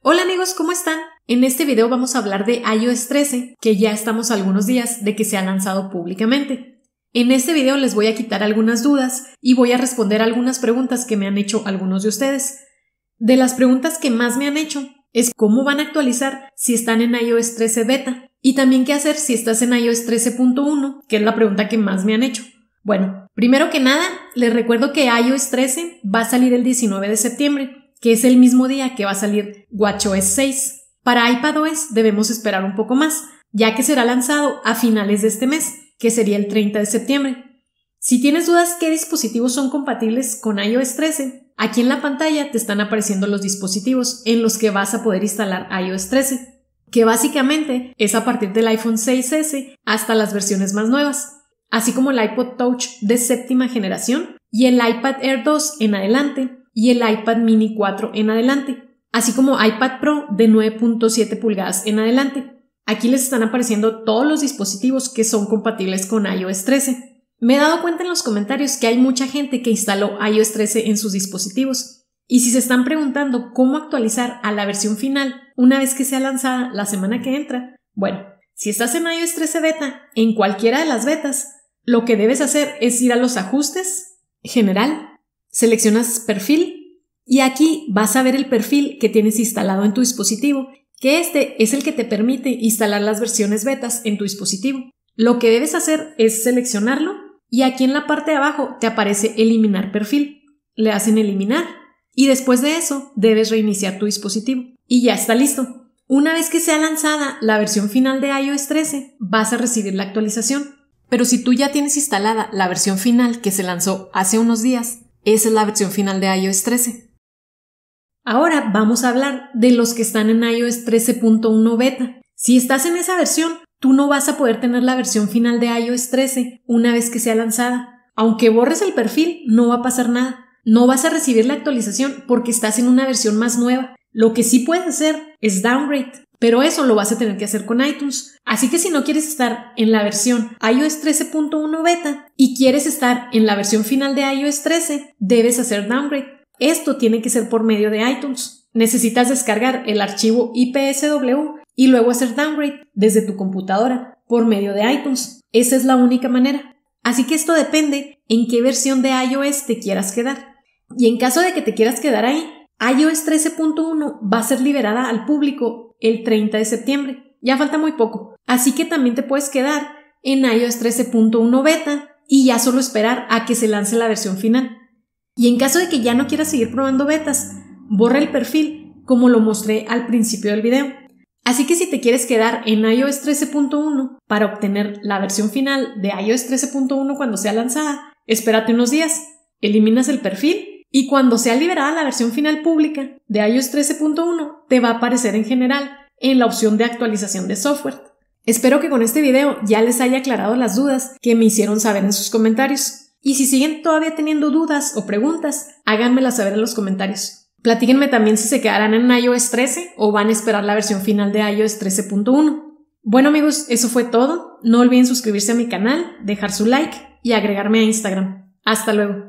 Hola amigos, ¿cómo están? En este video vamos a hablar de iOS 13, que ya estamos a algunos días de que se ha lanzado públicamente. En este video les voy a quitar algunas dudas y voy a responder algunas preguntas que me han hecho algunos de ustedes. De las preguntas que más me han hecho es cómo van a actualizar si están en iOS 13 beta y también qué hacer si estás en iOS 13.1, que es la pregunta que más me han hecho. Bueno, primero que nada, les recuerdo que iOS 13 va a salir el 19 de septiembre, que es el mismo día que va a salir watchOS 6. Para iPadOS debemos esperar un poco más, ya que será lanzado a finales de este mes, que sería el 30 de septiembre. Si tienes dudas qué dispositivos son compatibles con iOS 13, aquí en la pantalla te están apareciendo los dispositivos en los que vas a poder instalar iOS 13, que básicamente es a partir del iPhone 6S hasta las versiones más nuevas, así como el iPod Touch de séptima generación y el iPad Air 2 en adelante y el iPad Mini 4 en adelante, así como iPad Pro de 9.7 pulgadas en adelante. Aquí les están apareciendo todos los dispositivos que son compatibles con iOS 13. Me he dado cuenta en los comentarios que hay mucha gente que instaló iOS 13 en sus dispositivos. Y si se están preguntando cómo actualizar a la versión final una vez que sea lanzada la semana que entra, bueno, si estás en iOS 13 beta, en cualquiera de las betas, lo que debes hacer es ir a los ajustes, general, seleccionas perfil y aquí vas a ver el perfil que tienes instalado en tu dispositivo, que este es el que te permite instalar las versiones betas en tu dispositivo. Lo que debes hacer es seleccionarlo y aquí en la parte de abajo te aparece eliminar perfil. Le das en eliminar y después de eso debes reiniciar tu dispositivo y ya está listo. Una vez que sea lanzada la versión final de iOS 13, vas a recibir la actualización. Pero si tú ya tienes instalada la versión final que se lanzó hace unos días, esa es la versión final de iOS 13. Ahora vamos a hablar de los que están en iOS 13.1 beta. Si estás en esa versión, tú no vas a poder tener la versión final de iOS 13 una vez que sea lanzada. Aunque borres el perfil, no va a pasar nada. No vas a recibir la actualización porque estás en una versión más nueva. Lo que sí puedes hacer es downgrade, pero eso lo vas a tener que hacer con iTunes. Así que si no quieres estar en la versión iOS 13.1 beta y quieres estar en la versión final de iOS 13, debes hacer downgrade. Esto tiene que ser por medio de iTunes. Necesitas descargar el archivo IPSW y luego hacer downgrade desde tu computadora por medio de iTunes. Esa es la única manera. Así que esto depende en qué versión de iOS te quieras quedar. Y en caso de que te quieras quedar ahí, iOS 13.1 va a ser liberada al público el 30 de septiembre. Ya falta muy poco. Así que también te puedes quedar en iOS 13.1 beta y ya solo esperar a que se lance la versión final. Y en caso de que ya no quieras seguir probando betas, borra el perfil como lo mostré al principio del video. Así que si te quieres quedar en iOS 13.1 para obtener la versión final de iOS 13.1 cuando sea lanzada, espérate unos días, eliminas el perfil y cuando sea liberada la versión final pública de iOS 13.1 te va a aparecer en general en la opción de actualización de software. Espero que con este video ya les haya aclarado las dudas que me hicieron saber en sus comentarios. Y si siguen todavía teniendo dudas o preguntas, háganmelas saber en los comentarios. Platíquenme también si se quedarán en iOS 13 o van a esperar la versión final de iOS 13.1. Bueno amigos, eso fue todo. No olviden suscribirse a mi canal, dejar su like y agregarme a Instagram. Hasta luego.